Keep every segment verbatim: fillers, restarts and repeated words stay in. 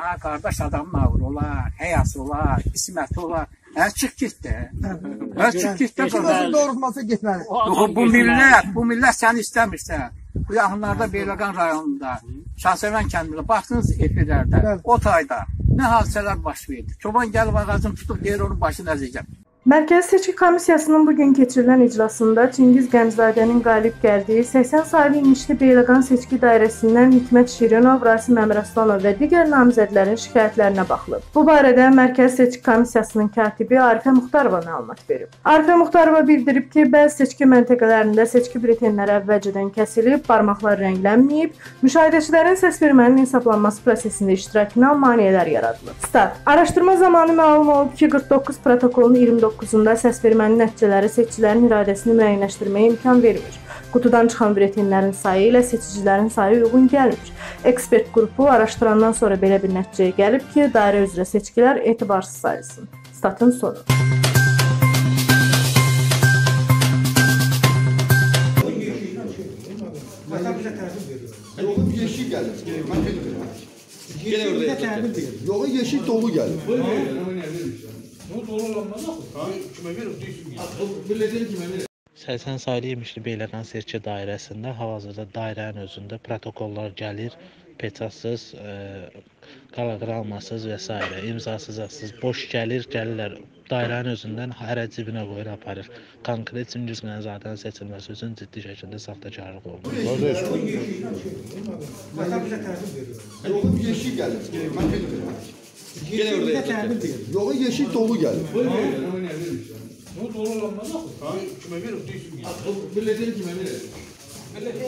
Ha, qardaş adamın ağır olar, həyası olar, qisməti olar. Hə, çıx git də. Hə, çıx git də. Özün doğrulmasa getməli. Bu millət, bu millət səni istəmirsə, bu yaxınlarda Beyləqan rayonunda, Şahsevən kəndində, baxdınız efirlərdə, o tayda nə hadisələr baş verdi. Çoban gəlib ağacını tutub deyir, onun başını əzəcəm. Mərkəzi Seçki Komissiyasının bugün keçirilən iclasında Çingiz Gənczadənin qalib gəldiyi səksən saylı İmişli Beyləqan seçki dairəsindən Hikmət Şirinov, Rasim Əmiraslanov və digər namizədlərin şikayətlərinə baxılıb. Bu barədə Mərkəzi Seçki Komissiyasının katibi Arifə Muxtarova məlumat verib. Arifə Muxtarova bildirib ki, bəzi seçki məntəqələrində seçki bültenləri əvvəlcədən kəsilib, barmaqlar rənglənməyib, müşahidəçilərin səs vermənin hesablanması prosesində iştirakına maneələr yaradılıb. Stat. Araşdırma zamanı məlum olub ki, qırx doqquz protokolun iyirmi doqquzunda səs vermənin nəticələri seçicilərin iradəsini müəyyənləşdirməyə imkan vermir. Qutudan çıxan bültenlərin sayı ilə seçicilərin sayı uyğun gəlmir. Ekspert qrupu araşdırandan sonra belə bir nəticəyə gəlib ki, dairə üzrə seçkilər etibarsız sayılsın. Statın sonu. Yoxu yeşil gəlir. Yoxu yeşil dolu gəlir. səksən saylı İmişli Beyləqan seçki dairəsində hal-hazırda dairənin özündə protokollar gəlir, peçatsız, qalaqralmasız və s. imzasız, boş gəlir, gəlirlər. Dairənin özündən hərə cibinə qoyur, aparır. Konkret Çingiz Gənczadənin seçilməsi üçün ciddi şəkildə saxtakarlıq olunur. Yoxu yeşil gəlir. Yoxu yeşil dolu gəlir. Bu dolu olanlar yox. Ha, kimə verir? Millətə kimə verir? Millətə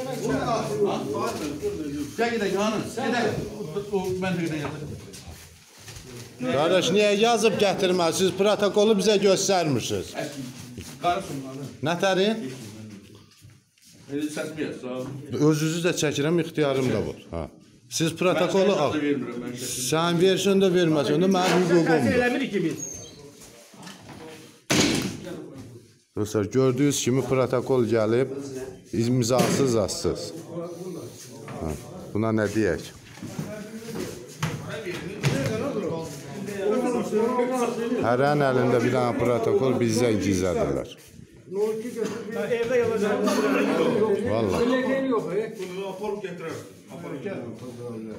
Gəl gedək hanım. Gedək. O məntəqədən yatır. Qardaş, niyə yazıb gətirməsiniz? Protokolu bizə göstərmişsiniz. Nətəri? Özünüzü də çəkirəm, ixtiyarım da var. Siz protokolu al. Sən versin də verməsin də mənim hüququmdur. Dostlar, gördüyünüz kimi protokol gəlib, imzasız azsız. Buna nə deyək? Hərənin əlində bir dənə protokol bizdən gizlədirlər. Evdə yalacaq. Valla. Bunu aparıb gətirər. Aparıb gətirər.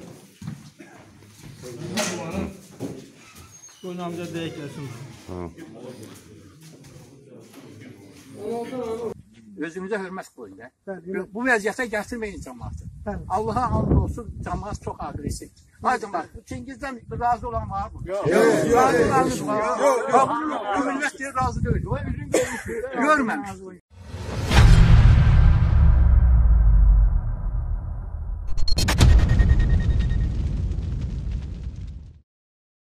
Qoyun amca deyəkləsin. Özümüzə hörmət qoyun da. Bu vəziyyətə gətirməyin cəmaatı. Allaha and olsun, cəmaat çox aqressiv. Aydın bax, Çingizdən razı olan var mı? Yox. Razı var. Bu millət deyir razı deyil. O üzrün görməmiş.